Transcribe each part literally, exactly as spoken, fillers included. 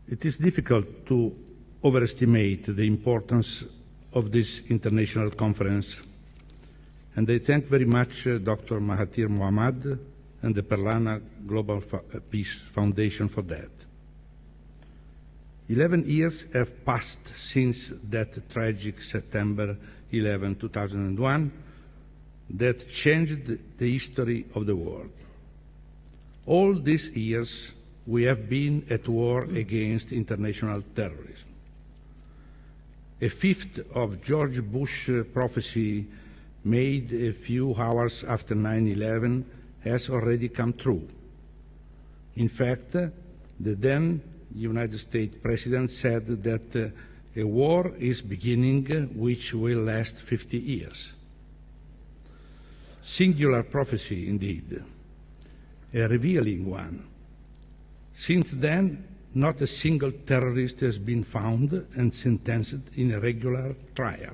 It is difficult to overestimate the importance of this international conference, and I thank very much uh, Doctor Mahathir Mohamad and the Perlana Global Fa Peace Foundation for that. Eleven years have passed since that tragic September eleventh, two thousand one, that changed the history of the world. All these years, we have been at war against international terrorism. A fifth of George Bush prophecy made a few hours after nine eleven has already come true. In fact, the then United States President said that uh, a war is beginning which will last fifty years. Singular prophecy indeed, a revealing one. Since then, not a single terrorist has been found and sentenced in a regular trial.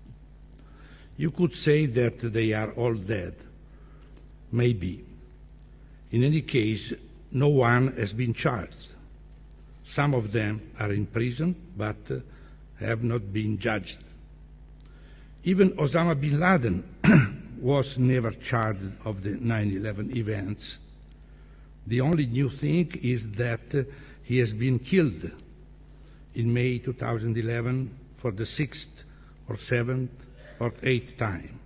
You could say that they are all dead. Maybe. In any case, no one has been charged. Some of them are in prison, but uh, have not been judged. Even Osama bin Laden was never charged of the nine eleven events. The only new thing is that uh, he has been killed in May two thousand eleven for the sixth or seventh or eighth time.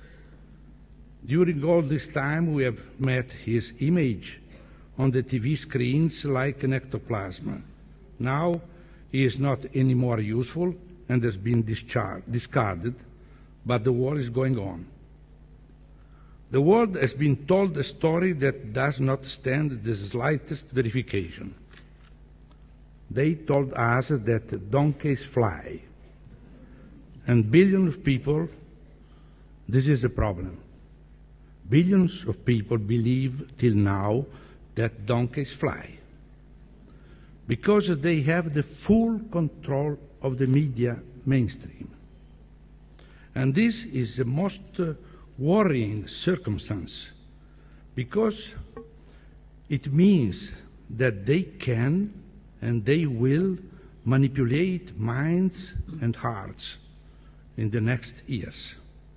During all this time, we have met his image on the T V screens like an ectoplasm. Now, he is not any more useful and has been discarded, but the war is going on. The world has been told a story that does not stand the slightest verification. They told us that donkeys fly, and billions of people, this is the problem. Billions of people believe till now that donkeys fly, because they have the full control of the media mainstream. And this is the most uh, worrying circumstance, because it means that they can and they will manipulate minds and hearts in the next years.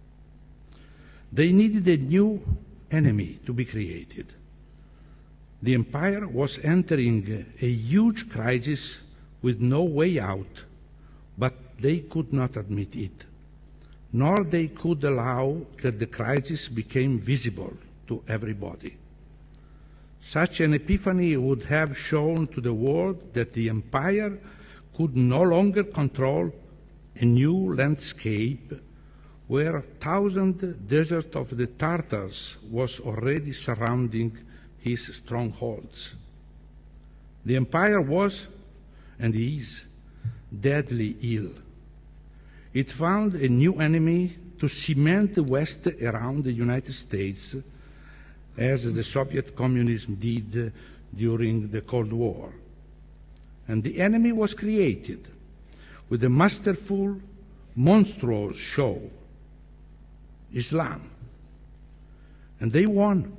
They needed a new enemy to be created. The empire was entering a huge crisis with no way out, but they could not admit it, nor they could allow that the crisis became visible to everybody. Such an epiphany would have shown to the world that the empire could no longer control a new landscape where a thousand desert of the Tartars was already surrounding his strongholds. The empire was, and is, deadly ill. It found a new enemy to cement the West around the United States, as the Soviet communism did during the Cold War. And the enemy was created with a masterful, monstrous show, Islam. And they won.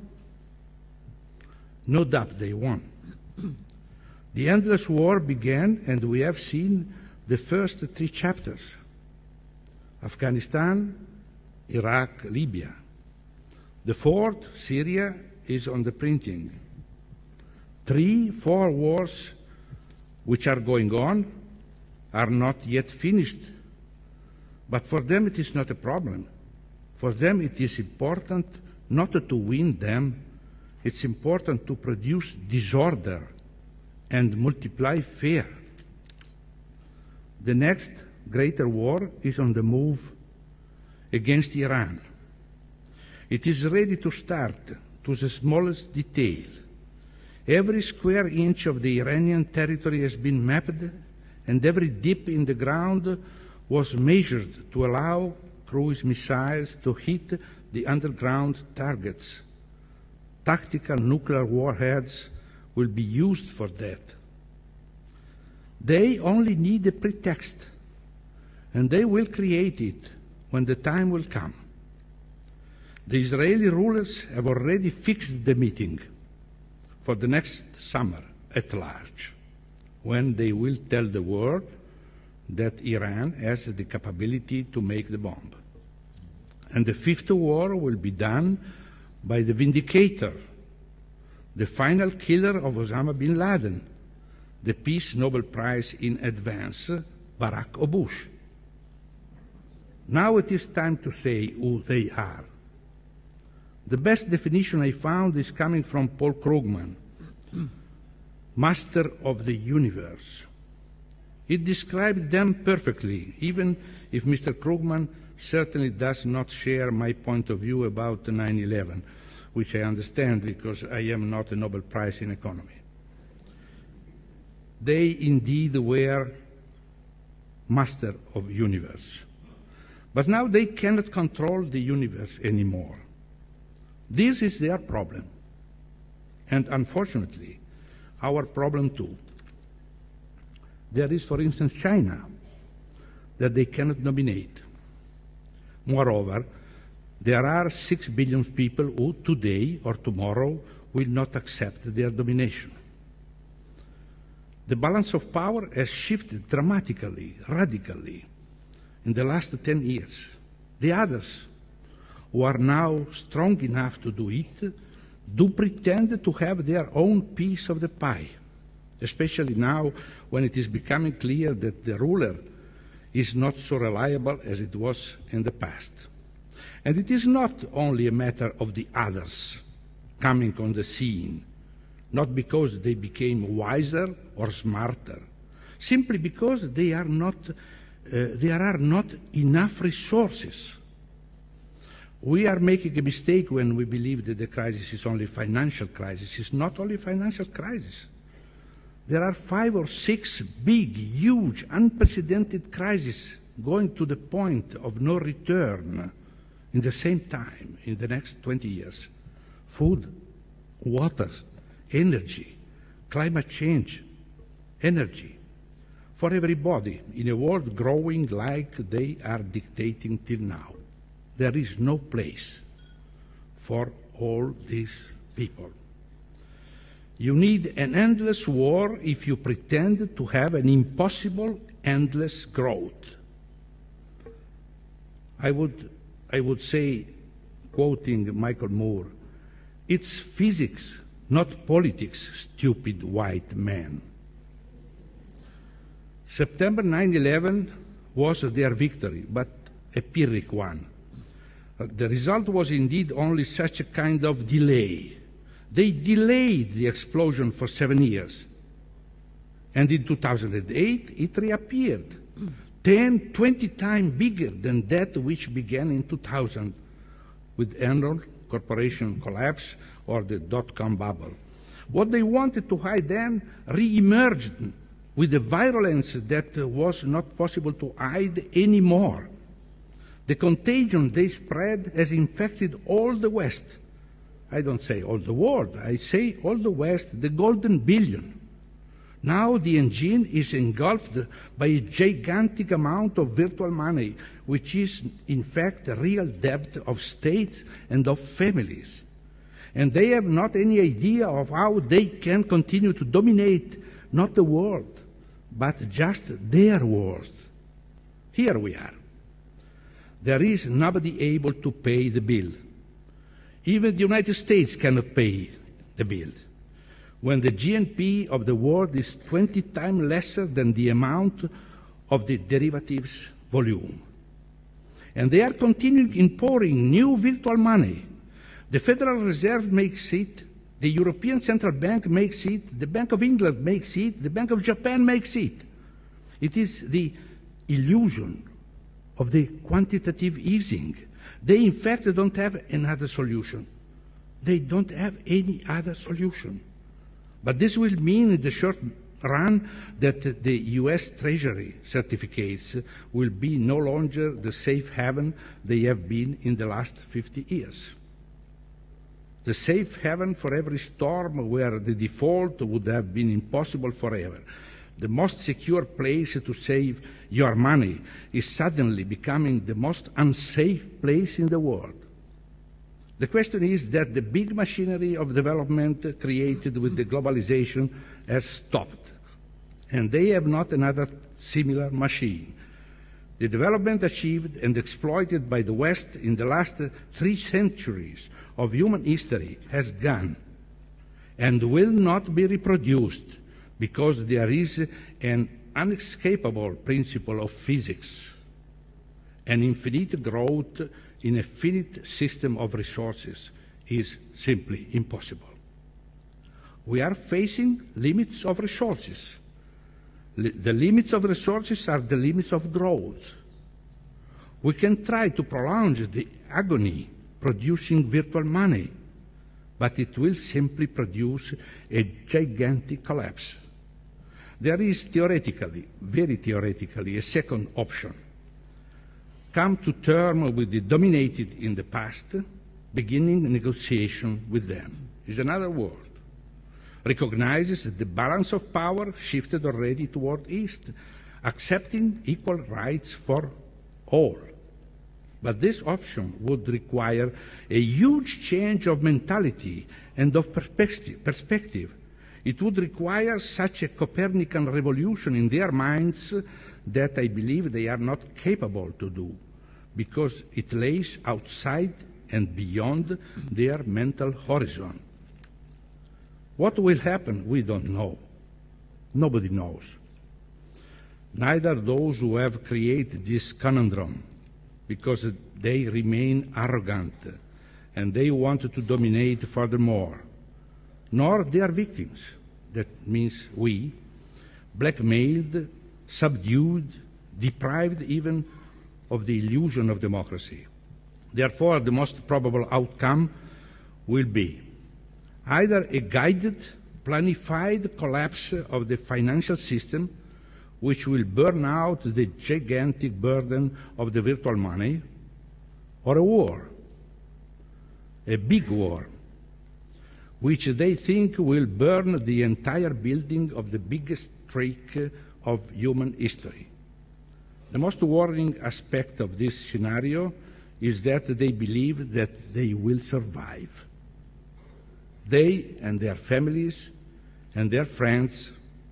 No doubt they won. The endless war began, and we have seen the first three chapters: Afghanistan, Iraq, Libya. The fourth, Syria, is on the printing. Three, four wars which are going on are not yet finished. But for them it is not a problem. For them it is important not to win them, it's important to produce disorder and multiply fear. The next greater war is on the move against Iran. It is ready to start to the smallest detail. Every square inch of the Iranian territory has been mapped, and every dip in the ground was measured to allow cruise missiles to hit the underground targets. Tactical nuclear warheads will be used for that. They only need a pretext, and they will create it when the time will come. The Israeli rulers have already fixed the meeting for the next summer at large. when they will tell the world that Iran has the capability to make the bomb. And the fifth war will be done by the vindicator, the final killer of Osama bin Laden, the Peace Nobel Prize in advance, Barack Obama. Now it is time to say who they are. The best definition I found is coming from Paul Krugman, Master of the Universe. It describes them perfectly, even if Mister Krugman certainly does not share my point of view about nine eleven, which I understand because I am not a Nobel Prize in economy. They indeed were master of universe. But now they cannot control the universe anymore. This is their problem. And unfortunately, our problem too. There is, for instance, China, that they cannot dominate. Moreover, there are six billion people who today or tomorrow will not accept their domination. The balance of power has shifted dramatically, radically, in the last ten years. The others, who are now strong enough to do it, do pretend to have their own piece of the pie, especially now when it is becoming clear that the ruler is not so reliable as it was in the past. And it is not only a matter of the others coming on the scene, not because they became wiser or smarter, simply because they are not, uh, there are not enough resources. We are making a mistake when we believe that the crisis is only a financial crisis. It's not only a financial crisis. There are five or six big, huge, unprecedented crises going to the point of no return in the same time in the next twenty years. Food, water, energy, climate change, energy, for everybody in a world growing like they are dictating till now. There is no place for all these people. You need an endless war if you pretend to have an impossible endless growth. I would, I would say, quoting Michael Moore, it's physics, not politics, stupid white man. September nine eleven was their victory, but a Pyrrhic one. The result was indeed only such a kind of delay. They delayed the explosion for seven years. And in two thousand eight, it reappeared, ten, twenty times bigger than that which began in two thousand with Enron Corporation collapse or the dot-com bubble. What they wanted to hide then re-emerged with a virulence that was not possible to hide anymore. The contagion they spread has infected all the West. I don't say all the world, I say all the West, the golden billion. Now the engine is engulfed by a gigantic amount of virtual money, which is in fact a real debt of states and of families. And they have not any idea of how they can continue to dominate not the world, but just their world. Here we are. There is nobody able to pay the bill. Even the United States cannot pay the bill, when the G N P of the world is twenty times lesser than the amount of the derivatives volume. And they are continuing in pouring new virtual money. The Federal Reserve makes it, the European Central Bank makes it, the Bank of England makes it, the Bank of Japan makes it. It is the illusion of the quantitative easing. They, in fact, don't have another solution. They don't have any other solution. But this will mean in the short run that the U S Treasury certificates will be no longer the safe haven they have been in the last fifty years. The safe haven for every storm where the default would have been impossible forever. The most secure place to save your money is suddenly becoming the most unsafe place in the world. The question is that the big machinery of development created with the globalization has stopped. and they have not another similar machine. The development achieved and exploited by the West in the last three centuries of human history has gone and will not be reproduced because there is an unescapable principle of physics. An infinite growth in a finite system of resources is simply impossible. We are facing limits of resources. The limits of resources are the limits of growth. We can try to prolong the agony producing virtual money, but it will simply produce a gigantic collapse. There is theoretically, very theoretically, a second option. Come to terms with the dominated in the past, beginning negotiation with them is another word. Recognizes that the balance of power shifted already toward East, accepting equal rights for all. But this option would require a huge change of mentality and of perspective. It would require such a Copernican revolution in their minds that I believe they are not capable to do, because it lays outside and beyond their mental horizon. What will happen, we don't know. Nobody knows. Neither those who have created this conundrum, because they remain arrogant and they want to dominate furthermore, nor their victims, that means we, blackmailed, subdued, deprived even of the illusion of democracy. Therefore, the most probable outcome will be either a guided, planified collapse of the financial system, which will burn out the gigantic burden of the virtual money, or a war, a big war, which they think will burn the entire building of the biggest trick of human history. The most worrying aspect of this scenario is that they believe that they will survive. They and their families and their friends.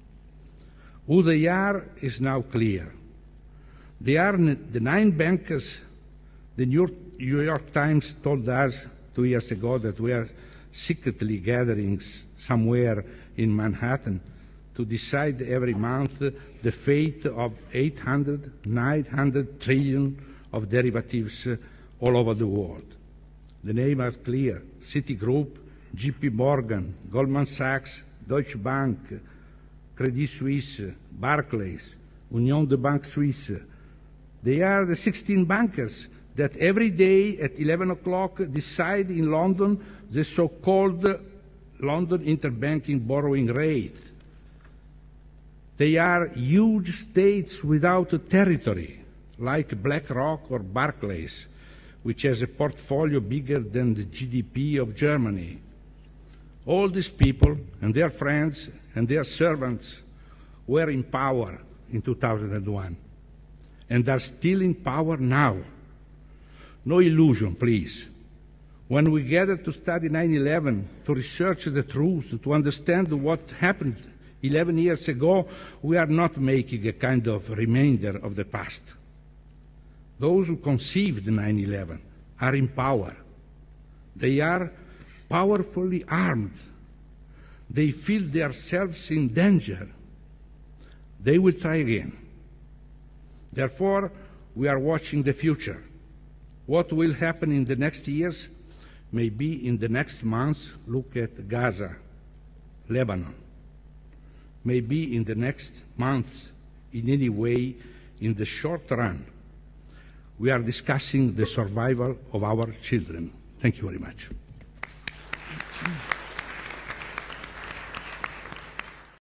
Who they are is now clear. They are the nine bankers. The New York Times told us two years ago that we are secretly gathering somewhere in Manhattan to decide every month the fate of eight hundred, nine hundred trillion of derivatives all over the world. The names are clear: Citigroup, J P Morgan, Goldman Sachs, Deutsche Bank, Credit Suisse, Barclays, Union de Banque Suisse. They are the sixteen bankers that every day at eleven o'clock decide in London the so-called London interbanking borrowing rate. They are huge states without a territory, like BlackRock or Barclays, which has a portfolio bigger than the G D P of Germany. All these people and their friends and their servants were in power in two thousand one and are still in power now. No illusion, please. When we gather to study nine eleven, to research the truth, to understand what happened eleven years ago, we are not making a kind of remainder of the past. Those who conceived nine eleven are in power. They are powerfully armed. They feel themselves in danger. They will try again. Therefore, we are watching the future. What will happen in the next years? Maybe in the next months, look at Gaza, Lebanon. Maybe in the next months, in any way, in the short run, we are discussing the survival of our children. Thank you very much.